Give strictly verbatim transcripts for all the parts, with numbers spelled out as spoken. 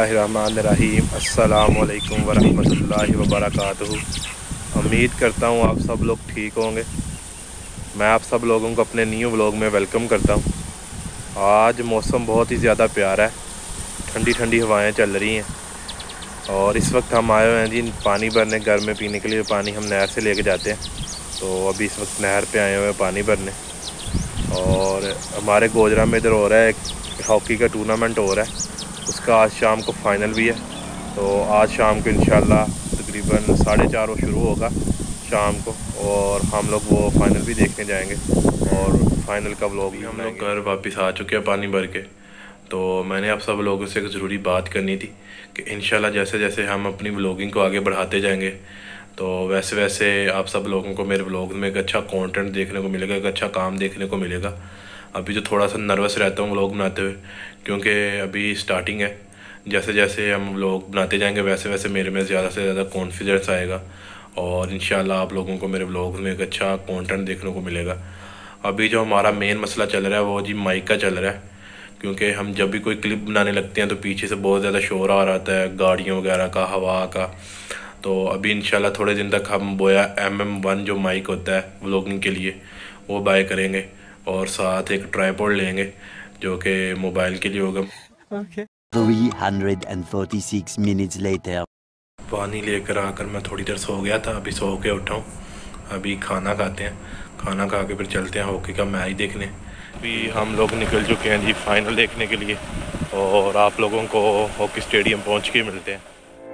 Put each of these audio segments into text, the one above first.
बिस्मिल्लाहिर्रहमानिर्रहीम अस्सलामुअलैकुम वरहमतुल्लाहि वबरकातुहू। उम्मीद करता हूँ आप सब लोग ठीक होंगे। मैं आप सब लोगों को अपने न्यू व्लॉग में वेलकम करता हूँ। आज मौसम बहुत ही ज़्यादा प्यारा है, ठंडी ठंडी हवाएं चल रही हैं और इस वक्त हम आए हुए हैं जी पानी भरने। घर में पीने के लिए पानी हम नहर से लेके जाते हैं, तो अभी इस वक्त नहर पे आए हुए हैं पानी भरने। और हमारे गोजरा में इधर हो रहा है एक हॉकी का टूर्नामेंट हो रहा है, उसका आज शाम को फ़ाइनल भी है। तो आज शाम को इंशाल्लाह तकरीबन साढ़े चार वो शुरू होगा शाम को, और हम लोग वो फ़ाइनल भी देखने जाएंगे और फाइनल का व्लॉग भी हम लोग घर वापस आ चुके हैं पानी भर के। तो मैंने आप सब लोगों से एक ज़रूरी बात करनी थी कि इंशाल्लाह जैसे जैसे हम अपनी व्लॉगिंग को आगे बढ़ाते जाएंगे तो वैसे वैसे आप सब लोगों को मेरे व्लॉग में एक अच्छा कंटेंट देखने को मिलेगा, एक अच्छा काम देखने को मिलेगा। अभी जो थोड़ा सा नर्वस रहता हूँ व्लॉग बनाते हुए, क्योंकि अभी स्टार्टिंग है। जैसे जैसे हम व्लॉग बनाते जाएंगे वैसे वैसे मेरे में ज़्यादा से ज़्यादा कॉन्फिडेंस आएगा और इंशाल्लाह आप लोगों को मेरे व्लॉग में एक अच्छा कंटेंट देखने को मिलेगा। अभी जो हमारा मेन मसला चल रहा है वो जी माइक का चल रहा है, क्योंकि हम जब भी कोई क्लिप बनाने लगते हैं तो पीछे से बहुत ज़्यादा शोर आ रहा है, गाड़ियों वगैरह का, हवा का। तो अभी इंशाल्लाह थोड़े दिन तक हम बोया एम एम वन जो माइक होता है व्लॉगिंग के लिए वो बाय करेंगे और साथ एक ट्राइपॉड लेंगे जो कि मोबाइल के लिए होगा। okay. three hundred forty-six minutes later. पानी लेकर आकर मैं थोड़ी देर सो गया था, अभी सो के उठा हूँ। अभी खाना खाते हैं, खाना खा के फिर चलते हैं हॉकी का मैच देखने। अभी हम लोग निकल चुके हैं जी फाइनल देखने के लिए और आप लोगों को हॉकी स्टेडियम पहुँच के मिलते हैं।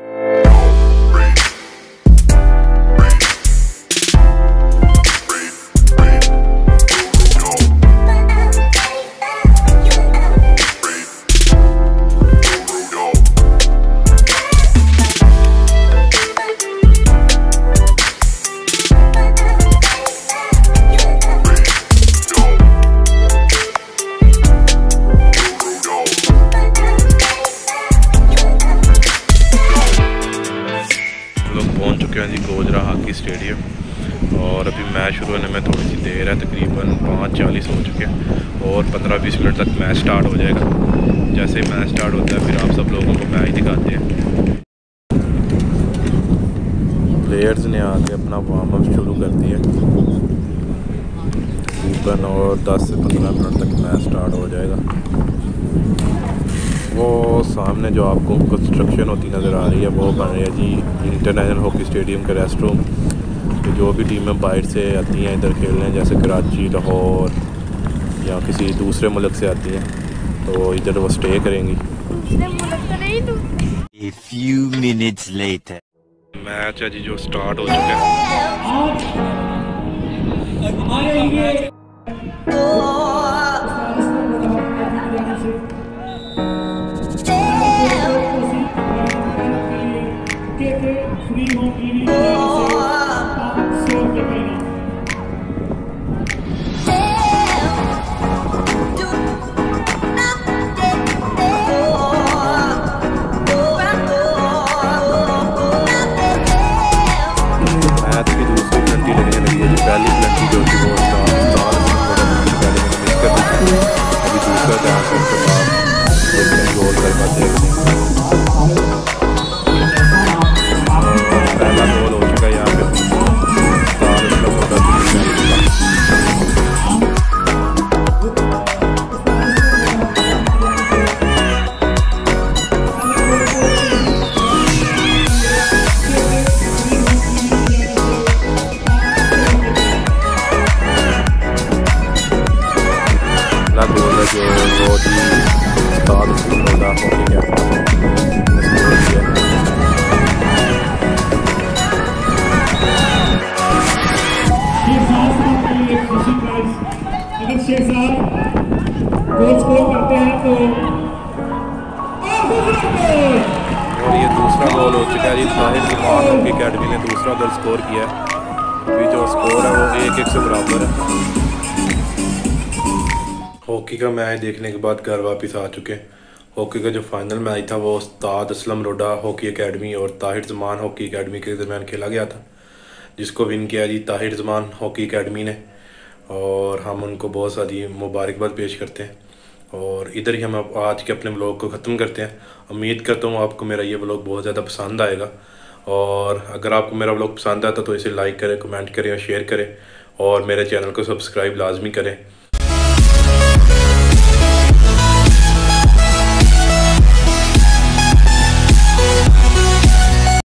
पहुंच चुके हैं जी गोजरा हॉकी स्टेडियम और अभी मैच शुरू होने में थोड़ी सी देर है, तकरीबन पाँच चालीस हो चुके हैं और पंद्रह बीस मिनट तक मैच स्टार्ट हो जाएगा। जैसे ही मैच स्टार्ट होता है फिर आप सब लोगों को मैच दिखाते हैं। प्लेयर्स ने आके अपना वार्म अप शुरू कर दिया, तकरीबन और दस से पंद्रह मिनट तक मैच स्टार्ट हो जाएगा। वो सामने जो आपको कंस्ट्रक्शन होती नज़र आ रही है वो बन रही है जी इंटरनेशनल हॉकी स्टेडियम का रेस्ट रूम। तो जो भी टीमें बाहर से आती हैं इधर खेलने, जैसे कराची, लाहौर या किसी दूसरे मुल्क से आती हैं, तो इधर वो स्टे करेंगी। A few minutes later. Match है जी जो स्टार्ट हो चुका है। मैच की दूसरी घंटी लगने लगी है जी, पहली घंटी जो थी वो स्टार पहले मैंने मिस कर दी थी। अभी दूसरा चांस है उसके बाद गोल कर पाते हैं। पहला गोल हो चुका है यहाँ पे स्टार इसका पता गोल है जो बहुत ही स्टार होगा हॉकी के अगर शेख साहब गोल स्कोर करते हैं तो और ये दूसरा गोल हो चुका है जी। ताहिर ज़मान हॉकी अकेडमी ने दूसरा गोल स्कोर किया है। अभी जो स्कोर है वो एक एक से बराबर है। हॉकी का मैच देखने के बाद घर वापस आ चुके हैं। हॉकी का जो फाइनल मैच था वो उस्ताद असलम रोडा हॉकी एकेडमी और ताहिर ज़मान हॉकी एकेडमी के दरमियान खेला गया था, जिसको विन किया जी ताहिर ज़मान हॉकी एकेडमी ने, और हम उनको बहुत सारी मुबारकबाद पेश करते हैं। और इधर ही हम अब आज के अपने व्लॉग को ख़त्म करते हैं। उम्मीद करता हूँ आपको मेरा ये व्लॉग बहुत ज़्यादा पसंद आएगा, और अगर आपको मेरा व्लॉग पसंद आता तो इसे लाइक करें, कमेंट करें और शेयर करें, और मेरे चैनल को सब्सक्राइब लाजमी करें।